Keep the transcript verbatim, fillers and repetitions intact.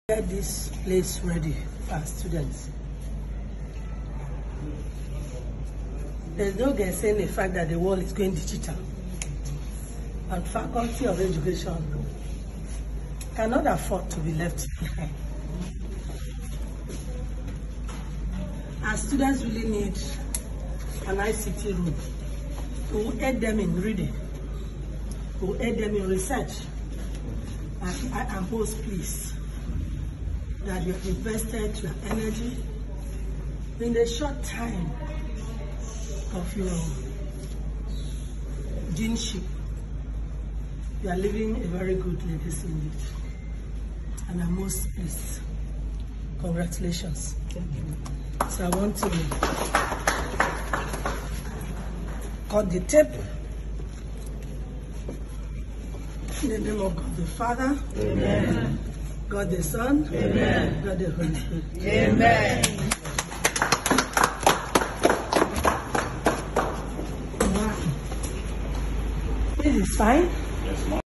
Get this place ready for our students. There's no guessing the fact that the world is going digital, and Faculty of Education cannot afford to be left behind. Our students really need an I C T room. We will aid them in reading. We will aid them in research. And I am most pleased that you have invested your energy in the short time of your deanship. You are leaving a very good legacy indeed. And I'm most pleased. Congratulations. Thank you. So I want to cut the tape. In the name of God the Father, amen. God the Son, amen. God the Holy Spirit, amen. Wow. This is fine. Yes,